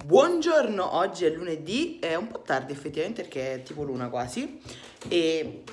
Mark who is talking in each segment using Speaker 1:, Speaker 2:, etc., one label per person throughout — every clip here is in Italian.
Speaker 1: Buongiorno, oggi è lunedì, è un po' tardi effettivamente perché è tipo l'una quasi e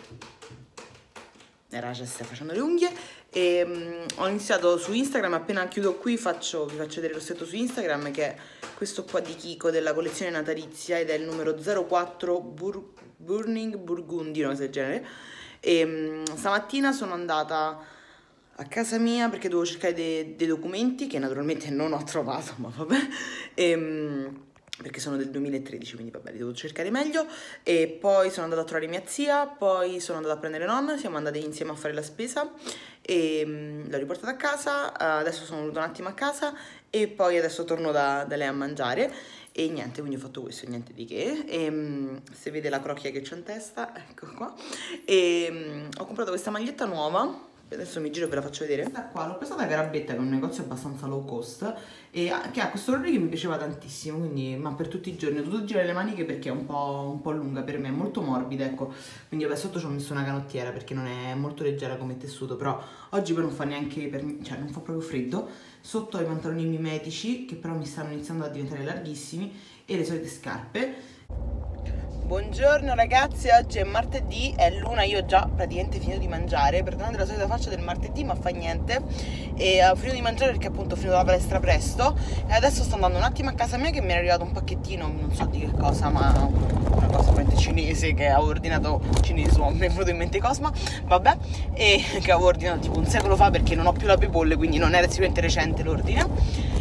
Speaker 1: Raja sta facendo le unghie e ho iniziato su Instagram, appena chiudo qui vi faccio vedere il rossetto su Instagram che è questo qua di Kiko della collezione natalizia ed è il numero 04 Burning Burgundy, una cosa del genere. E stamattina sono andata a casa mia perché dovevo cercare dei documenti che naturalmente non ho trovato, ma vabbè, perché sono del 2013, quindi vabbè, li devo cercare meglio. E poi sono andata a trovare mia zia, poi sono andata a prendere nonna, siamo andati insieme a fare la spesa e l'ho riportata a casa. Adesso sono venuta un attimo a casa e poi adesso torno da lei a mangiare. E niente, quindi ho fatto questo, niente di che. Se vede la crocchia che c'ho in testa, ecco qua. Ho comprato questa maglietta nuova. Adesso mi giro e ve la faccio vedere. Questa qua l'ho presa da Garabetta, che è un negozio abbastanza low cost e che ha questo colore che mi piaceva tantissimo, quindi ma per tutti i giorni. Ho dovuto girare le maniche perché è un po' lunga per me, è molto morbida, ecco. Quindi vabbè, sotto ci ho messo una canottiera perché non è molto leggera come tessuto, però oggi poi non fa neanche cioè non fa proprio freddo. Sotto ho i pantaloni mimetici che però mi stanno iniziando a diventare larghissimi e le solite scarpe. Buongiorno ragazzi, oggi è martedì, è l'una, io ho già praticamente finito di mangiare, perdonate la solita faccia del martedì ma fa niente. E ho finito di mangiare perché appunto ho finito la palestra presto e adesso sto andando un attimo a casa mia che mi è arrivato un pacchettino, non so di che cosa, ma una cosa veramente cinese che avevo ordinato, cinese, mi è venuto in mente Cosma, vabbè, e che avevo ordinato tipo un secolo fa perché non ho più la Paypal, quindi non era sicuramente recente l'ordine.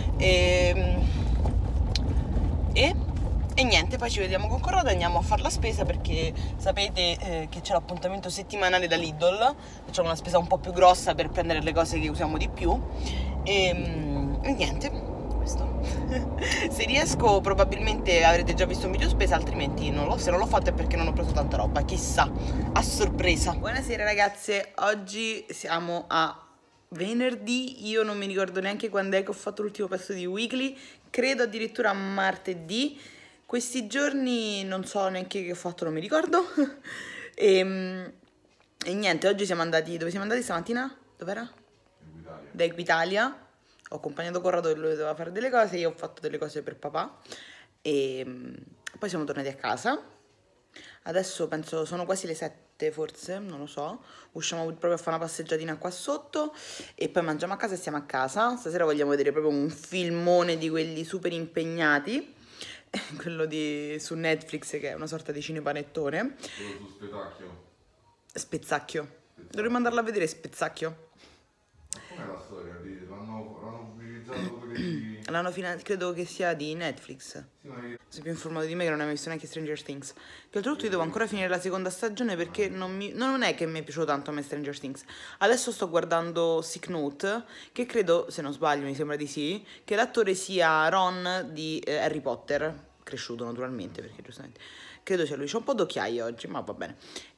Speaker 1: E niente, poi ci vediamo con Corrado e andiamo a fare la spesa perché sapete che c'è l'appuntamento settimanale da Lidl. Facciamo una spesa un po' più grossa per prendere le cose che usiamo di più. E niente, questo. Se riesco probabilmente avrete già visto un video spesa, altrimenti non lo, se non l'ho fatto è perché non ho preso tanta roba, chissà, a sorpresa. Buonasera ragazze, oggi siamo a venerdì, io non mi ricordo neanche quando è che ho fatto l'ultimo pezzo di Weekly, credo addirittura martedì. Questi giorni non so neanche che ho fatto, non mi ricordo. E niente, oggi siamo andati, dove siamo andati stamattina? Dov'era? Da Equitalia. Ho accompagnato Corrado che lui doveva fare delle cose, io ho fatto delle cose per papà. E poi siamo tornati a casa. Adesso penso sono quasi le 7 forse, non lo so. Usciamo proprio a fare una passeggiatina qua sotto e poi mangiamo a casa e stiamo a casa. Stasera vogliamo vedere proprio un filmone di quelli super impegnati. Quello su Netflix che è una sorta di cinepanettone.
Speaker 2: Quello su Spetacchio.
Speaker 1: Spezacchio. Dovremmo andarla a vedere Spezacchio.
Speaker 2: Ma com'è la storia? L'hanno pubblicizzato quelli di...
Speaker 1: Credo che sia di Netflix.
Speaker 2: Sì, ma
Speaker 1: Sei più informato di me che non hai visto neanche Stranger Things. Che oltretutto io devo ancora finire la seconda stagione perché non è che mi è piaciuto tanto a me Stranger Things. Adesso sto guardando Sick Note, che credo, se non sbaglio, mi sembra di sì, che l'attore sia Ron di Harry Potter, cresciuto naturalmente, perché giustamente credo sia lui. C'ho un po' d'occhiaie oggi, ma va bene.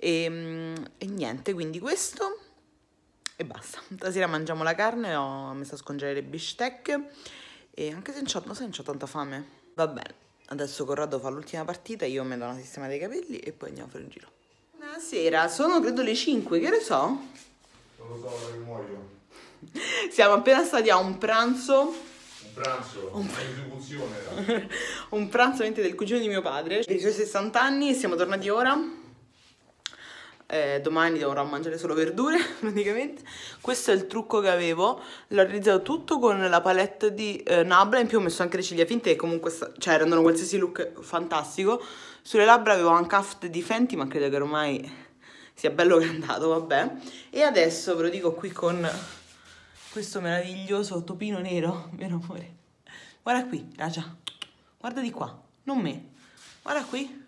Speaker 1: E niente, quindi questo e basta. Stasera mangiamo la carne, ho messo a scongelare le bistecche e anche se non c'ho tanta fame. Va bene. Adesso Corrado fa l'ultima partita, io mi do una sistemata dei capelli e poi andiamo a fare un giro. Buonasera, sono credo le 5, che ne so?
Speaker 2: non lo so, che muoio.
Speaker 1: Siamo appena stati a un pranzo.
Speaker 2: Un pranzo, un'esecuzione.
Speaker 1: Un pranzo veramente del cugino di mio padre per i suoi 60 anni e siamo tornati ora. Domani dovrò mangiare solo verdure praticamente. Questo è il trucco che avevo, l'ho realizzato tutto con la palette di Nabla, in più ho messo anche le ciglia finte e comunque cioè rendono qualsiasi look fantastico. Sulle labbra avevo un Haft di Fenty ma credo che ormai sia bello cantato, vabbè. E adesso ve lo dico qui con questo meraviglioso topino nero, mio amore. Guarda qui, Raja, guarda di qua, non me, guarda qui.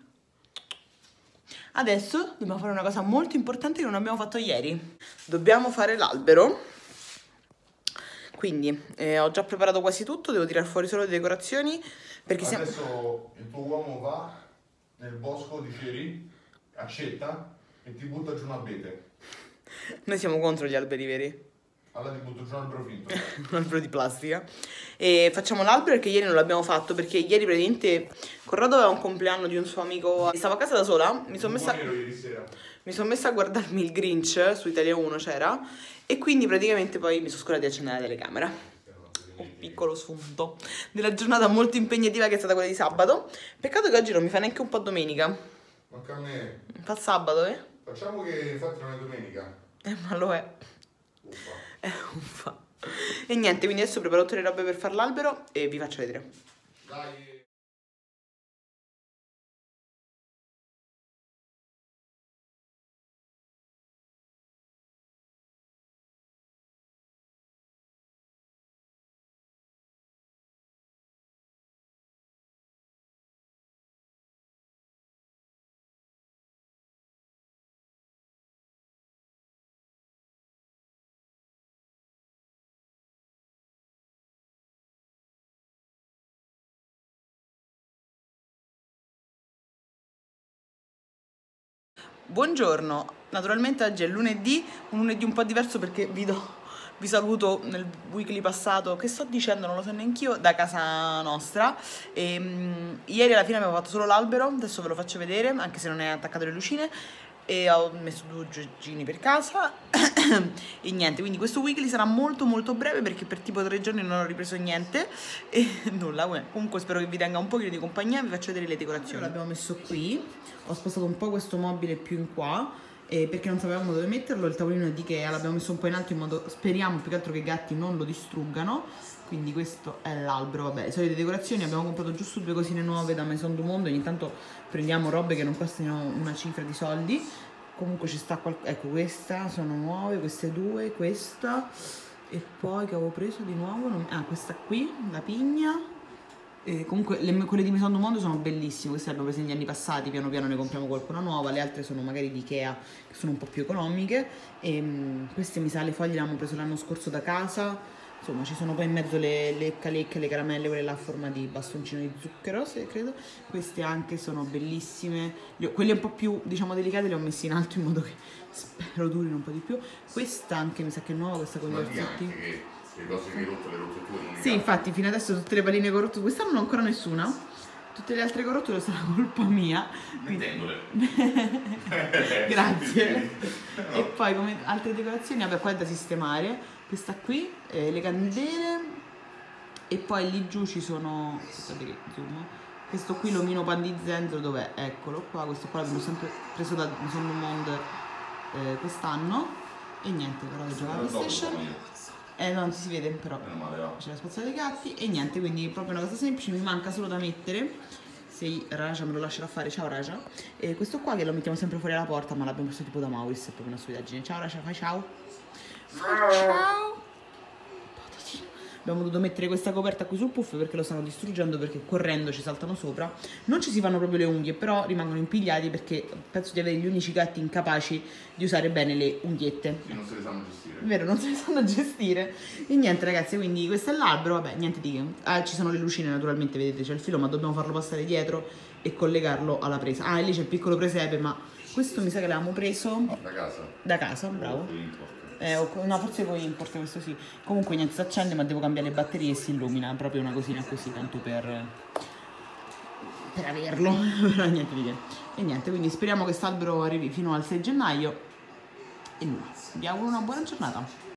Speaker 1: Adesso dobbiamo fare una cosa molto importante che non abbiamo fatto ieri. Dobbiamo fare l'albero. Quindi ho già preparato quasi tutto, devo tirare fuori solo le decorazioni perché
Speaker 2: Adesso il tuo uomo va nel bosco di ceri, accetta e ti butta giù un abete.
Speaker 1: Noi siamo contro gli alberi veri.
Speaker 2: Allora ti butto giù un albero finto.
Speaker 1: Un albero di plastica. E facciamo l'albero perché ieri non l'abbiamo fatto, perché ieri praticamente Corrado aveva un compleanno di un suo amico. Stavo a casa da sola, mi sono messa a guardarmi il Grinch su Italia 1 c'era e quindi praticamente poi mi sono scordata di accendere la telecamera. un piccolo spunto della giornata molto impegnativa che è stata quella di sabato. Peccato che oggi non mi fa neanche un po' domenica.
Speaker 2: Manca a me.
Speaker 1: Fa sabato, eh?
Speaker 2: Facciamo che infatti non è domenica.
Speaker 1: Ma lo è.
Speaker 2: Uffa.
Speaker 1: Uffa. E niente, quindi adesso preparo tutte le robe per fare l'albero e vi faccio vedere.
Speaker 2: Dai.
Speaker 1: Buongiorno, naturalmente oggi è lunedì, un lunedì un po' diverso perché vi saluto nel weekly passato, che sto dicendo non lo so neanch'io, da casa nostra. Ieri alla fine abbiamo fatto solo l'albero, adesso ve lo faccio vedere, anche se non è attaccato le lucine, e ho messo 2 giorni per casa e niente, quindi questo weekly sarà molto molto breve perché per tipo 3 giorni non ho ripreso niente e nulla, comunque spero che vi tenga un pochino di compagnia. Vi faccio vedere le decorazioni. L'abbiamo messo qui, ho spostato un po' questo mobile più in qua perché non sapevamo dove metterlo. Il tavolino è di Ikea, l'abbiamo messo un po' in alto in modo, speriamo più che altro che i gatti non lo distruggano. Quindi questo è l'albero, vabbè, le solite decorazioni. Abbiamo comprato giusto 2 cosine nuove da Maison du Monde, ogni tanto prendiamo robe che non costino una cifra di soldi. Comunque ci sta ecco, questa sono nuove, queste 2, questa e poi che avevo preso di nuovo, questa qui, la pigna. E comunque quelle di Maison du Monde sono bellissime, queste le abbiamo prese negli anni passati, piano piano ne compriamo qualcuna nuova, le altre sono magari di Ikea che sono un po' più economiche e queste mi sa le foglie le abbiamo prese l'anno scorso da casa. Insomma, ci sono poi in mezzo le calecche, le caramelle, quelle là a forma di bastoncino di zucchero, se credo. Queste anche sono bellissime. Quelle un po' più, diciamo, delicate le ho messe in alto in modo che spero durino un po' di più. Questa anche mi sa che è nuova, questa con gli orzetti.
Speaker 2: Che le cose che hai rotto, le rotte tue non.
Speaker 1: Sì, infatti, fino adesso tutte le palline corrotte, questa non ho ancora nessuna. Tutte le altre corrotte sarà colpa mia.
Speaker 2: Mettendole.
Speaker 1: Grazie. E poi come altre decorazioni, vabbè, qua è da sistemare. Questa qui, le candele, e poi lì giù ci sono, aspettate che zoom, questo qui l'omino pan di zenzero, dov'è? Eccolo qua, questo qua l'abbiamo sempre preso da Maison du Monde quest'anno, e niente, però ho giocato a PlayStation, non si vede però, c'è la spazzatura dei gatti, e niente, quindi proprio una cosa semplice, mi manca solo da mettere, se Raja me lo lascerà fare, ciao Raja, e questo qua che lo mettiamo sempre fuori alla porta, ma l'abbiamo preso tipo da Maurice, è proprio una stupidaggine. Ciao Raja, fai ciao. Ciao. Abbiamo dovuto mettere questa coperta qui sul puff perché lo stanno distruggendo, perché correndo ci saltano sopra. Non ci si fanno proprio le unghie, però rimangono impigliati perché penso di avere gli unici gatti incapaci di usare bene le unghiette.
Speaker 2: Sì, non se le sanno gestire.
Speaker 1: Vero, non se le sanno gestire. E niente ragazzi, quindi questo è l'albero, vabbè, niente di che. Ci sono le lucine naturalmente, vedete c'è il filo, ma dobbiamo farlo passare dietro e collegarlo alla presa. E lì c'è il piccolo presepe, ma questo mi sa che l'avevamo preso
Speaker 2: da casa.
Speaker 1: Da casa, bravo. No, forse poi importa, questo sì. Comunque niente, si accende, ma devo cambiare le batterie e si illumina. Proprio una cosina così, tanto per averlo. Però niente di che. E niente, quindi speriamo che quest'albero arrivi fino al 6 gennaio. E nulla, vi auguro una buona giornata.